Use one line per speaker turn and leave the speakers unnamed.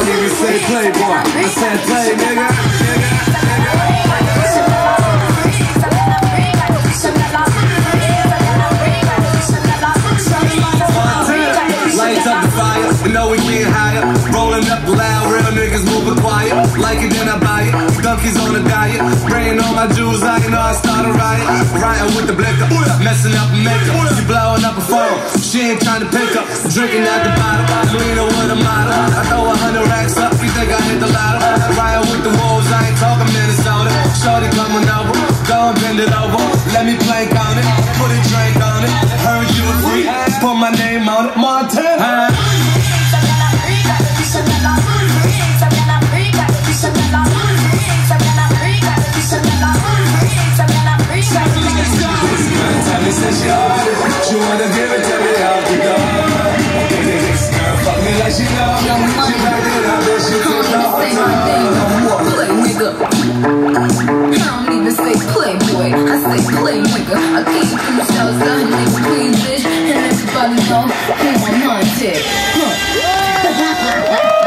don't even say playboy. I said play, nigga. Lights up the fire, you know we getting higher. Rolling up loud, real niggas moving quiet. Like it, then I buy it. Donkeys on a diet. Spraying on my jewels, I know I start a riot. Riding with the blicker, messing up the makeup. You blowing up a phone, she ain't trying to pick up. Drinking out the bottle, leaning with a model. I throw 100 racks up, you think I hit the lotto. Riding with the wolves, I ain't talking Minnesota. Shorty coming over, go and bend it over. Let me plank on it, put a drink on it. Heard you a freak, put my name on it. Montana. She wanna give it to me out the door. Girl, fuck me like she know. She back it up and she can know. Say my name no more, play nigga. I don't even say playboy, I say play nigga. I came from the south side, nigga, please bitch. And everybody know who I'm haunted.